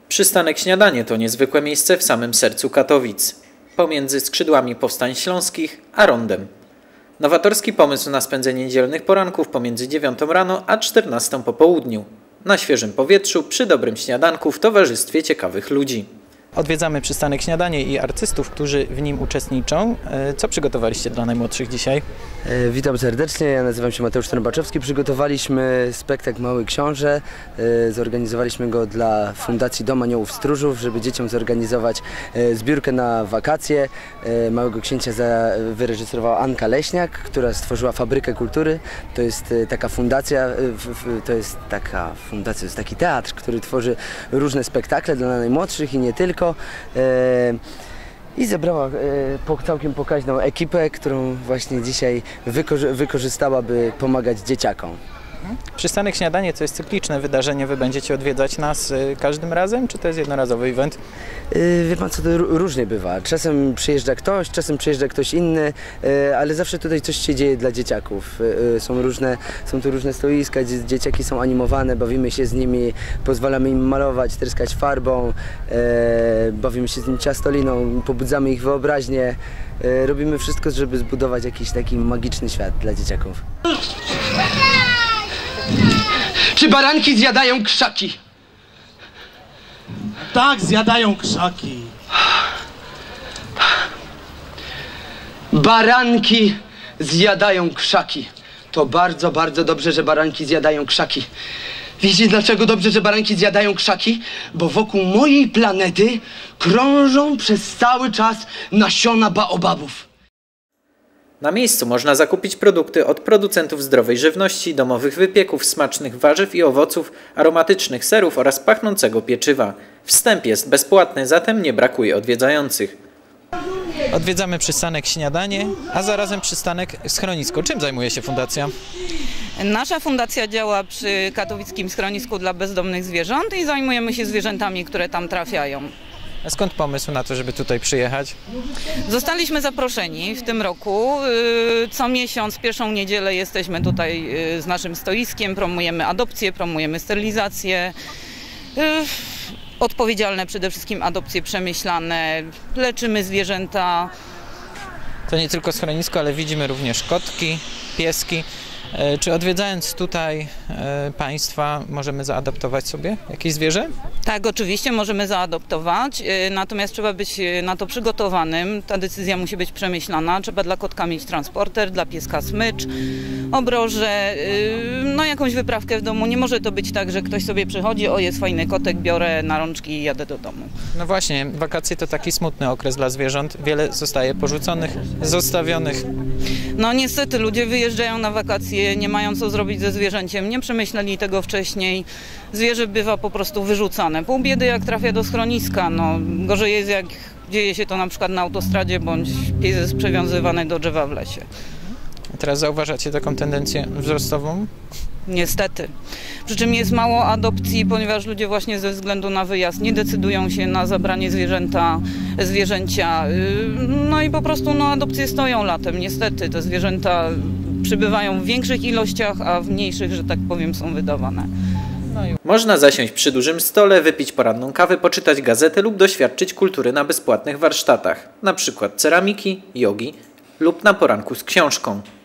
Przystanek Śniadanie to niezwykłe miejsce w samym sercu Katowic, pomiędzy skrzydłami powstań śląskich a rondem. Nowatorski pomysł na spędzenie niedzielnych poranków pomiędzy 9 rano a 14 po południu. Na świeżym powietrzu, przy dobrym śniadanku w towarzystwie ciekawych ludzi. Odwiedzamy Przystanek Śniadanie i artystów, którzy w nim uczestniczą. Co przygotowaliście dla najmłodszych dzisiaj? Witam serdecznie, ja nazywam się Mateusz Trąbaczewski. Przygotowaliśmy spektakl Mały Książę. Zorganizowaliśmy go dla Fundacji Dom Aniołów Stróżów, żeby dzieciom zorganizować zbiórkę na wakacje. Małego Księcia wyreżyserowała Anka Leśniak, która stworzyła Fabrykę Kultury. To jest taka fundacja, to jest taki teatr, który tworzy różne spektakle dla najmłodszych i nie tylko. I zebrała całkiem pokaźną ekipę, którą właśnie dzisiaj wykorzystała, by pomagać dzieciakom. Przystanek Śniadanie to jest cykliczne wydarzenie. Wy będziecie odwiedzać nas każdym razem, czy to jest jednorazowy event? Wie pan co, to różnie bywa. Czasem przyjeżdża ktoś, czasem przyjeżdża ktoś inny, ale zawsze tutaj coś się dzieje dla dzieciaków. Są tu różne stoiska, dzieciaki są animowane, bawimy się z nimi, pozwalamy im malować, tryskać farbą, bawimy się z nimi ciastoliną, pobudzamy ich wyobraźnię. Robimy wszystko, żeby zbudować jakiś taki magiczny świat dla dzieciaków. Czy baranki zjadają krzaki? Tak, zjadają krzaki. Baranki zjadają krzaki. To bardzo, bardzo dobrze, że baranki zjadają krzaki. Wiecie dlaczego dobrze, że baranki zjadają krzaki? Bo wokół mojej planety krążą przez cały czas nasiona baobabów. Na miejscu można zakupić produkty od producentów zdrowej żywności, domowych wypieków, smacznych warzyw i owoców, aromatycznych serów oraz pachnącego pieczywa. Wstęp jest bezpłatny, zatem nie brakuje odwiedzających. Odwiedzamy Przystanek Śniadanie, a zarazem przystanek Schronisko. Czym zajmuje się fundacja? Nasza fundacja działa przy katowickim schronisku dla bezdomnych zwierząt i zajmujemy się zwierzętami, które tam trafiają. A skąd pomysł na to, żeby tutaj przyjechać? Zostaliśmy zaproszeni w tym roku. Co miesiąc, pierwszą niedzielę jesteśmy tutaj z naszym stoiskiem, promujemy adopcję, promujemy sterylizację. Odpowiedzialne przede wszystkim adopcje przemyślane, leczymy zwierzęta. To nie tylko schronisko, ale widzimy również kotki, pieski. Czy odwiedzając tutaj Państwa możemy zaadoptować sobie jakieś zwierzę? Tak, oczywiście możemy zaadoptować, natomiast trzeba być na to przygotowanym. Ta decyzja musi być przemyślana. Trzeba dla kotka mieć transporter, dla pieska smycz, obroże, no jakąś wyprawkę w domu. Nie może to być tak, że ktoś sobie przychodzi, o jest fajny kotek, biorę na rączki i jadę do domu. No właśnie, wakacje to taki smutny okres dla zwierząt. Wiele zostaje porzuconych, zostawionych. No niestety ludzie wyjeżdżają na wakacje, nie mają co zrobić ze zwierzęciem, nie przemyśleli tego wcześniej. Zwierzę bywa po prostu wyrzucane. Pół biedy jak trafia do schroniska. No, gorzej jest jak dzieje się to na przykład na autostradzie, bądź pies jest przywiązywany do drzewa w lesie. A teraz zauważacie taką tendencję wzrostową? Niestety. Przy czym jest mało adopcji, ponieważ ludzie właśnie ze względu na wyjazd nie decydują się na zabranie zwierzęcia. No i po prostu adopcje stoją latem. Niestety te zwierzęta przybywają w większych ilościach, a w mniejszych, że tak powiem, są wydawane. Można zasiąść przy dużym stole, wypić poranną kawę, poczytać gazetę lub doświadczyć kultury na bezpłatnych warsztatach, na przykład ceramiki, jogi lub na poranku z książką.